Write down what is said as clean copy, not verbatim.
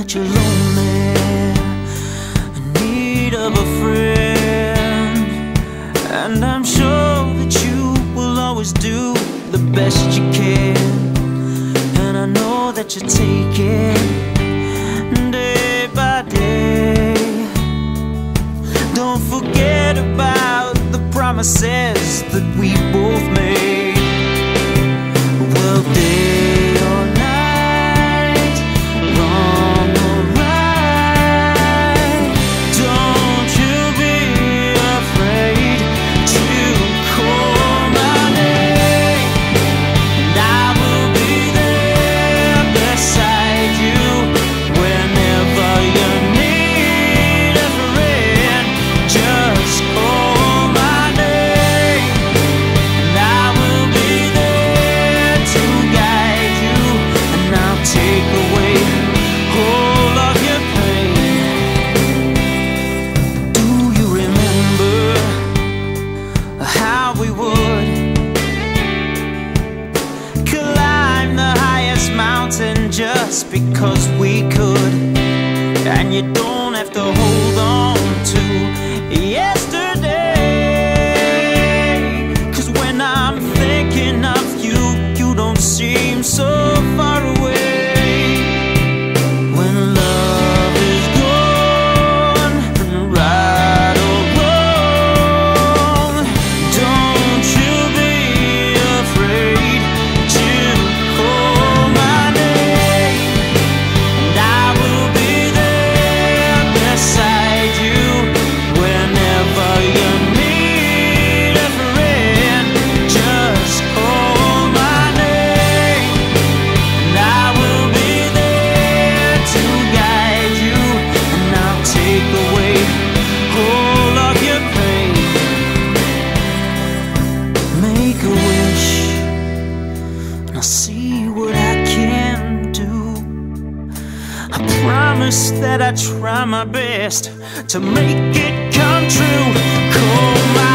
that you're lonely, in need of a friend, and I'm sure that you will always do the best you can, and I know that you take it day by day. Don't forget about the promises that we both made. Well, day or night, wrong or right, don't you be afraid to call my name, and I will be there beside you whenever you need a friend. Just call my name, and I will be there to guide you, and I'll take away all of your pain. Do you remember how we would climb the highest mountain just because we could? And you don't have to hold on to yesterday, 'cause when I'm thinking of you, you don't seem so far away. When love is gone, right or wrong, don't you be afraid to call my name, and I will be there beside you whenever you need a friend. Just call my name, and I will be there to guide you, and I'll take away all of your pain. Make a wish, and I'll see what I can do. I promise that I try my best to make it come true. Call my